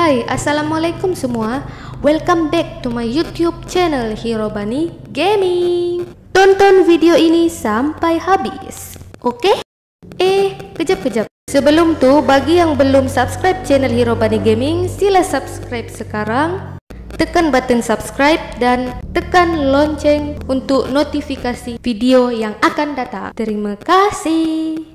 Hai, assalamualaikum semua. Welcome back to my YouTube channel Hero Bunny Gaming. Tonton video ini sampai habis, oke? Kejap. Sebelum tuh, bagi yang belum subscribe channel Hero Bunny Gaming, sila subscribe sekarang. Tekan button subscribe dan tekan lonceng untuk notifikasi video yang akan datang. Terima kasih.